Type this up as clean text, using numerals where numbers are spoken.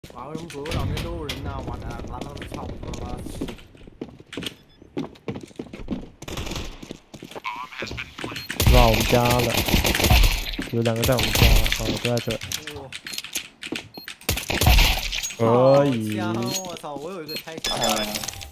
哇，为什么左右两边都有人呢？完了，拉到差不多了。 哇，我们家了，有2个在我们家，哦，都在这。可以。 我操！我有一个拆墙。